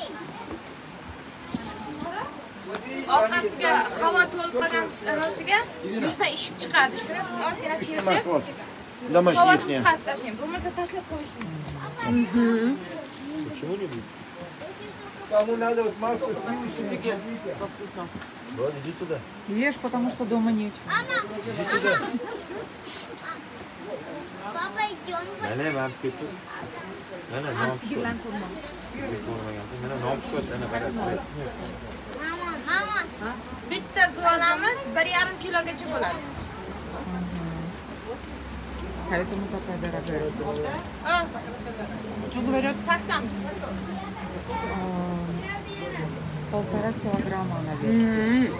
Orqasiga havo to'lib qolgan anosiga yuzdan ishib chiqadi. Shuni ozgina kelishib havo chiqarib tashlang. Bo'lmasa tashlab qo'yish mumkin. Почему не будет? Кому надо вот маску? Вот, иди сюда. Ешь, потому что дома нечего. Иди сюда. Papa идем. Mana men ketdim. Mana nom shu. Mana nom shu, ana qara. Mama. Bitta zuvonamiz 1,5 kilogacha bo'ladi. Поэтому такая дорогая. Ha, Что говорят? 80. 1,5 килограмма она весит.